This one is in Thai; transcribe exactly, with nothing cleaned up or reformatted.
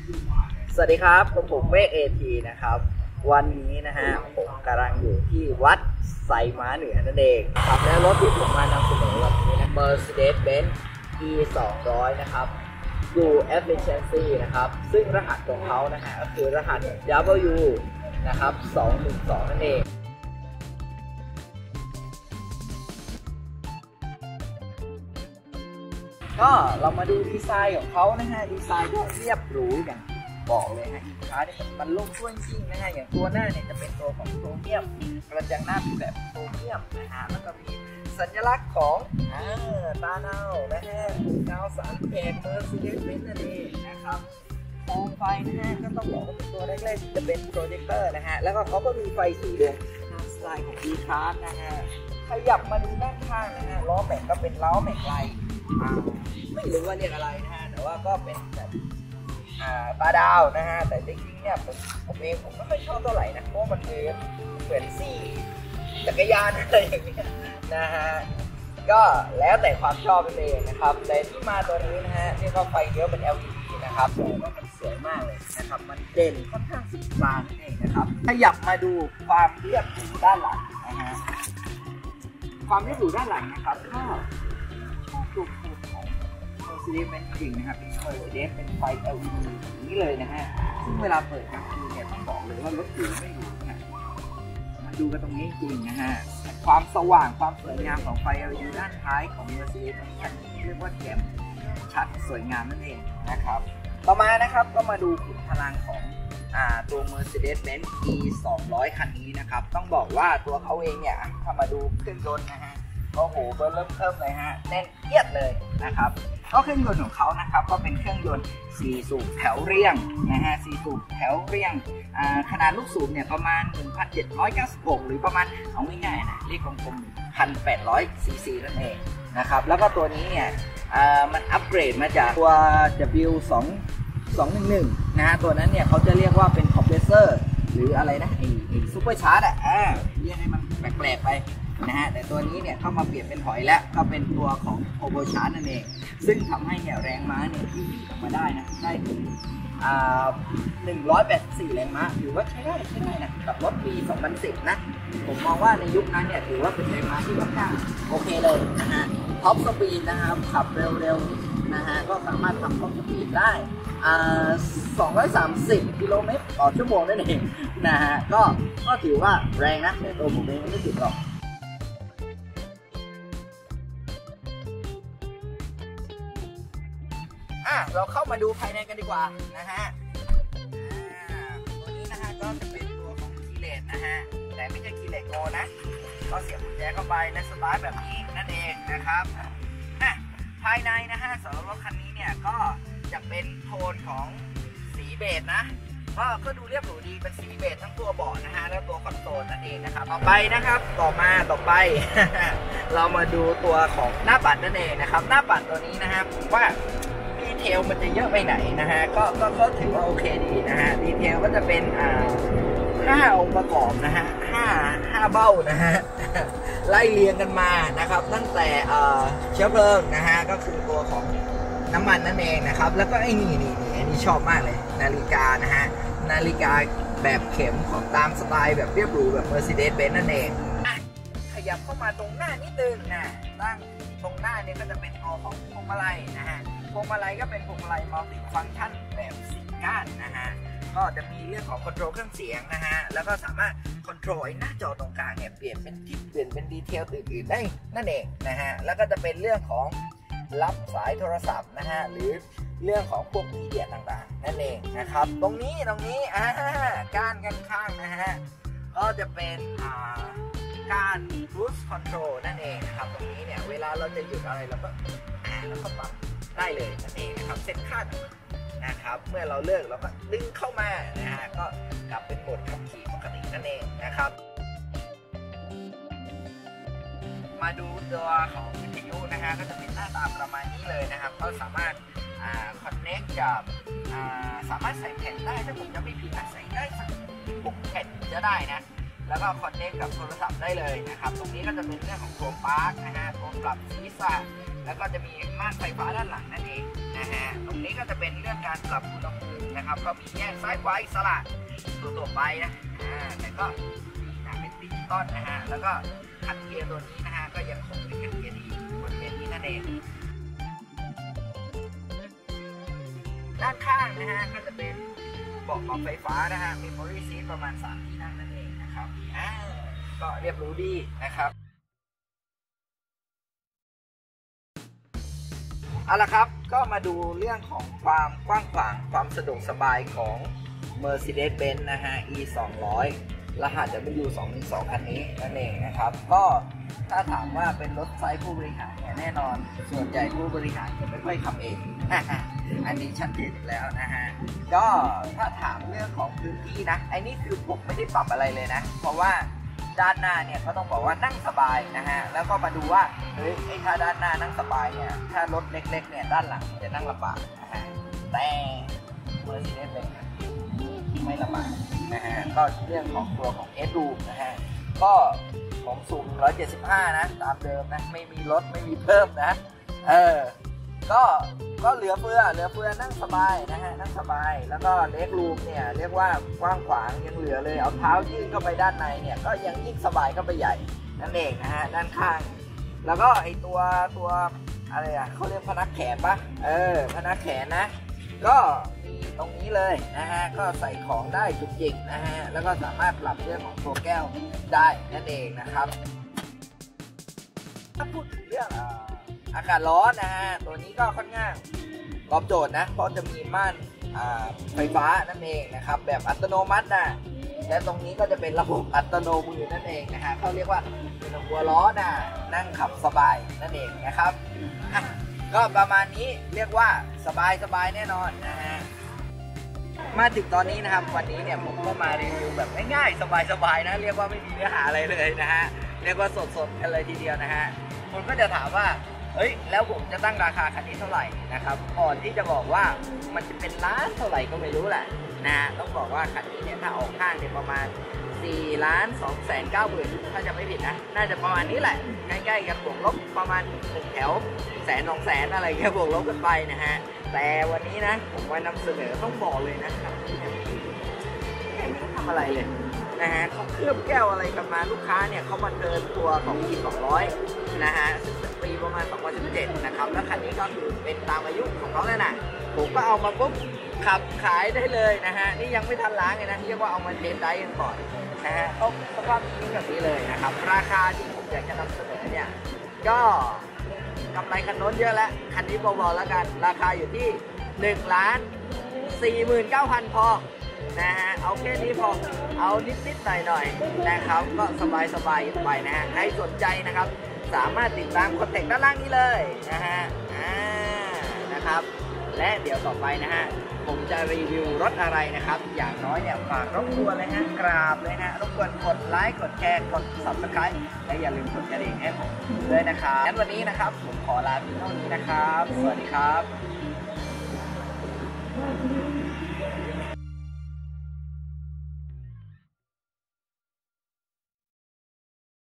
สวัสดีครับผมเมฆเอทีนะครับวันนี้นะฮะผมกำลังอยู่ที่วัดไซม้าเหนือนั่นเองครับและรถที่ผมมานำเสนอวันนี้นะ Mercedes-Benz อี สองร้อย นะครับ U Efficiency นะครับซึ่งรหัสของเขานะฮะก็คือรหัส W นะครับสองหนึ่งสองนั่นเองก็เรามาดูดีไซน์ของเขานะฮะดีไซน์ก็เรียบหรูอย่างบอกเลยฮะอีกค้าเนี่ยมันลุ่มช่วยจริงนะฮะอย่างตัวหน้าเนี่ยจะเป็นตัวของโครเมียมกระจังหน้าเป็นแบบโครเมียมนะฮะแล้วก็มีสัญลักษณ์ของอ่าตาเนานะฮะดาวสามแกน Mercedes-Benz นั่นเองนะครับโคมไฟนะฮะก็ต้องบอกว่าเป็นตัวแรกๆที่จะเป็นโปรเจคเตอร์นะฮะแล้วก็เขาก็มีไฟสีดวงตามสไตล์ของ E-Class นะฮะขยับมาดูด้านข้างนะฮะล้อแม็กก็เป็นล้อแม็กไลไม่รู้ว่าเรียกอะไรนะฮะแต่ว่าก็เป็นแบบตาดาวนะฮะแต่จริงๆเนี่ยผมผมเองผมไม่ค่อยชอบเท่าไหร่นะเพราะมันเหมือนซี่จักรยานอะไรอย่างเงี้ยนะฮะก็แล้วแต่ความชอบนั่นเองนะครับแต่ที่มาตัวนี้นะฮะที่เขาไฟเลี้ยวเป็น แอล อี ดี นะครับโอ้ก็มันสวยมากเลยนะครับมันเด่นค่อนข้างสุดบานนั่นเองนะครับขยับมาดูความเรียบหรูด้านหลังนะฮะความเรียบหรูด้านหลังนะครับก็ชอบดูของ Mercedes-Benz จริงนะครับเป็น Mercedes เป็นไฟ แอล อี ดี อย่างนี้เลยนะฮะซึ่งเวลาเปิดกลางคืนเนี่ยต้องบอกเลยว่ารถหรูไม่หรูนะมาดูกันตรงนี้จริงนะฮะความสว่างความสวยงามของไฟ แอล อี ดี ด้านท้ายของ Mercedes คันนี้เรียกว่าแจ่มชัดสวยงามนั่นเองนะครับต่อมานะครับก็มาดูขุมพลังของอ่าตัว Mercedes-Benz อี สองร้อย คันนี้นะครับต้องบอกว่าตัวเขาเองเนี่ยถ้ามาดูเครื่องยนต์นะฮะโอ้โหเบอร์เริ่มเพิ่มเลยฮะแน่นเอียดเลยนะครับก็เครื่องยนต์ของเขานะครับก็เป็นเครื่องยนต์สี่สูบแถวเรียงนะฮะสี่สูบแถวเรียงขนาดลูกสูบเนี่ยประมาณ หนึ่งพันเจ็ดร้อยเก้าสิบหก หรือประมาณเอาง่ายๆนะเรียกกลมๆ หนึ่งพันแปดร้อย ซี ซี นั่นเองนะครับแล้วก็ตัวนี้เนี่ยมันอัปเกรดมาจากตัว W สอง สองหนึ่งหนึ่งนะฮะตัวนั้นเนี่ยเขาจะเรียกว่าเป็นคอมเพรสเซอร์หรืออะไรนะไอ้ไอ้ซูเปอร์ชาร์จอ่ะเรียกให้มันแปลกๆไปนะฮะแต่ตัวนี้เนี่ยเข้ามาเปลี่ยนเป็นถอยแล้วก็เป็นตัวของโทโบชาร์จนั่นเองซึ่งทำให้เนี่ยแรงม้าเนี่ยที่ออกมาได้นะได้ถึงหนึ่งร้อยแปดสิบสี่แรงม้าถือว่าใช้ได้ใช้ได้นะกับรถปีสองพันสิบนะผมมองว่าในยุคนั้นเนี่ยถือว่าเป็นแรงม้าที่ค่อนข้างโอเคเลยนะฮะท็อปสปีดนะครับขับเร็วๆนะฮะก็สามารถทำท็อปสปีดได้สองร้อยสามสิบกิโลเมตรต่อชั่วโมงนั่นเองนะฮะก็ก็ถือว่าแรงนะแต่ตัวผมเองไม่ถึงหรอกอ่ะเราเข้ามาดูภายในกันดีกว่านะฮะตัวนี้นะฮะก็จะเป็นตัวของคีย์เลสนะฮะแต่ไม่ใช่คีย์เลสโง่นะก็เสียบกุญแจเข้าไปและสตาร์ทแบบนี้นั่นเองนะครับอ่ะภายในนะฮะสำหรับรถคันนี้เนี่ยก็จะเป็นโทนของสีเบจนะก็ก็ดูเรียบหรูดีเป็นสีเบจทั้งตัวเบาะนะฮะแล้วตัวคอนโซลนั่นเองนะครับต่อไปนะครับต่อมาต่อไป เรามาดูตัวของหน้าปัดนั่นเองนะครับหน้าปัดตัวนี้นะฮะผมว่าดีเทลมันจะเยอะไปไหนนะฮะก็ก็ก็ถือว่าโอเคดีนะฮะดีเทลก็จะเป็นอ่าห้าองค์ประกอบนะฮะห้าห้าเบ้านะฮะไล่เรียงกันมานะครับตั้งแต่เชื้อเพลิงนะฮะก็คือตัวของน้ำมันนั่นเองนะครับแล้วก็ไอ้นี่นี่นี่อันนี้ชอบมากเลยนาฬิกานะฮะนาฬิกาแบบเข็มของตามสไตล์แบบเรียบหรูแบบ Mercedes-Benz นั่นเองอ่ะขยับเข้ามาตรงหน้านิดนึงนะตั้งตรงหน้าเนี่ยก็จะเป็นตัวของพวงมาลัยนะฮะพวงมาลัยก็เป็นพวงมาลัยมัลติฟังก์ชันแบบสี่ก้านนะฮะก็จะมีเรื่องของคอนโทรลเครื่องเสียงนะฮะแล้วก็สามารถคอนโทรลหน้าจอตรงกลางเนี่ยเปลี่ยนเป็นทิศเปลี่ยนเป็นดีเทลอื่นๆได้นั่นเองนะฮะแล้วก็จะเป็นเรื่องของรับสายโทรศัพท์นะฮะหรือเรื่องของพวกมีเดียต่างๆนั่นเองนะครับตรงนี้ตรงนี้อ่าก้านกันข้างนะฮะก็จะเป็นอ่าการ cruise control นั่นเองนะครับตรงนี้เนี่ยเวลาเราจะหยุดอะไรเราก็อ่าแล้วก็ปรับได้เลยนั่นเองนะครับเซ็ตค่านะครับเมื่อเราเลือกเราก็ดึงเข้ามานะฮะก็กลับเป็นโหมดขับขี่ปกตินั่นเองนะครับมาดูตัวของวิทยุนะฮะก็จะเป็นหน้าตาประมาณนี้เลยนะครับก็สามารถอ่าคอนเนคกับอ่าสามารถใส่แผ่นได้ถ้าผมจะไม่ผิดนะใส่ได้สักหกแผ่นจะได้นะแล้วก็คอนเนคกับโทรศัพท์ได้เลยนะครับตรงนี้ก็จะเป็นเรื่องของตัวปาร์คนะฮะตัวปรับศีรษะแล้วก็จะมีม่านไฟฟ้าด้านหลังนั่นเองนะฮะตรงนี้ก็จะเป็นเรื่องการปรับอุณหภูมินะครับก็มีแยกซ้ายขวาอิสระตัวต่อไปนะอ่าแต่ก็เป็นดิจิตอลนะฮะแล้วก็คันเกียร์ตัวนี้นะฮะก็ยังคงเป็นคันเกียร์ดีบริเวณนี้นั่นเองด้านข้างนะฮะก็จะเป็นเบาะปรับไฟฟ้านะฮะมี Memory Seat ประมาณสามที่นั่งนั่นเองนะครับอ่าก็เรียบรู้ดีนะครับเอาละครับก็มาดูเรื่องของความกว้างขวางความสะดวกสบายของ Mercedes-Benz นะฮะ อี สองร้อยรหัส ดับเบิลยู สองหนึ่งสอง คันนี้นั่นเองนะครับก็ถ้าถามว่าเป็นรถไซส์ผู้บริหารเนี่ยแน่นอนส่วนใหญ่ผู้บริหารจะไม่ค่อยขับเอง อันนี้ชัดเจนแล้วนะฮะก็ถ้าถามเรื่องของพื้นที่นะไอ้นี่คือผมไม่ได้ปรับอะไรเลยนะเพราะว่าด้านหน้าเนี่ยก็ต้องบอกว่านั่งสบายนะฮะแล้วก็มาดูว่าเฮ้ยไอ้ถ้าด้านหน้านั่งสบายเนี่ยถ้ารถเล็กๆเนี่ยด้านหลังจะนั่งลำบากนะฮะแต่เมอร์เซเดสเบนซ์ไม่ลำบากนะฮะก็เรื่องของตัวของเอสรูมนะฮะก็ผมสูงหนึ่งร้อยเจ็ดสิบห้านะตามเดิมนะไม่มีลดไม่มีเพิ่มนะเออก็ก็เหลือเฟือเหลือเฟือนั่งสบายนะฮะนั่งสบายแล้วก็เล็กรูมเนี่ยเรียกว่ากว้างขวางยังเหลือเลยเอาเท้ายื่นเข้าไปด้านในเนี่ยก็ยังยิ่งสบายเข้าไปใหญ่นั่นเองนะฮะด้านข้างแล้วก็ไอตัวตัวอะไรอ่ะเขาเรียกพนักแขนปะเออพนักแขนนะก็มีตรงนี้เลยนะฮะก็ใส่ของได้จุกจิกนะฮะแล้วก็สามารถปรับเรื่องของตัวแก้วได้นั่นเองนะครับถ้าพูดถึงเรื่องอากาศร้อนนะฮะตัวนี้ก็ค่อนข้างตอบโจทย์นะเพราะจะมีม่านไฟฟ้านั่นเองนะครับแบบอัตโนมัตินะและตรงนี้ก็จะเป็นระบบอัตโนมือนั่นเองนะฮะเขาเรียกว่าเป็นหัวล้อนะนั่งขับสบายนั่นเองนะครับก็ประมาณนี้เรียกว่าสบายสบายแน่นอนนะฮะมาถึงตอนนี้นะครับวันนี้เนี่ยผมก็มารีวิวแบบง่ายๆสบายๆนะเรียกว่าไม่มีเนื้อหาอะไรเลยนะฮะเรียกว่าสดๆกันเลยทีเดียวนะฮะคนก็จะถามว่าเฮ้ยแล้วผมจะตั้งราคาคันนี้เท่าไหร่นะครับก่อนที่จะบอกว่ามันจะเป็นล้านเท่าไหร่ก็ไม่รู้แหละนะต้องบอกว่าคันนี้เนี่ยถ้าออกข้างเนี่ยประมาณสี่ล้านสองแสนเก้าหมื่นถ้าจะไม่ผิดนะน่าจะประมาณนี้แหละใกล้ๆกันบวกลบประมาณหนึ่งแถวแสนสองแสนอะไรแค่บวกลบกันไปนะฮะแต่วันนี้นะผมมานำเสนอต้องบอกเลยนะครับไม่ต้องทำอะไรเลยนะฮะเขาเคลือบแก้วอะไรกันมาลูกค้าเนี่ยเขามาเดินตัวของ อี สองร้อยนะฮะซึ่งเป็นปีประมาณสองพันสิบเจ็ดนะครับแล้วคันนี้ก็คือเป็นตามอายุของเขาเลยนะผมก็เอามาปุ๊บขับขายได้เลยนะฮะนี่ยังไม่ทันล้างเลยนะเรียกว่าเอามาเทสได้กันก่อนนะฮะก็สภาพนี้แบบนี้เลยนะครับราคาที่ผมอยากจะนำเสนอเนี่ยก็กำไรคันโน้นเยอะแล้วคันนี้เบาๆแล้วกันราคาอยู่ที่หนึ่งล้านสี่หมื่นเก้าพันพอนะฮะเอาแค่นี้พอเอานิดๆหน่อยๆนะครับก็สบายๆไปนะฮะใครสนใจนะครับสามารถติดตามคอนแทคด้านล่างนี้เลยนะฮะอ่านะครับและเดี๋ยวต่อไปนะฮะผมจะรีวิวรถอะไรนะครับอย่างน้อยเนี่ยฝากรบกวนเลยฮะกราบเลยนะรบกวนกดไลค์กดแชร์กด ซับสไครบ์ และอย่าลืมกดกระดิ่งให้ผมด้วยนะครับงั้นวันนี้นะครับผมขอลาเพียงเท่านี้นะครับสวัสดีครับ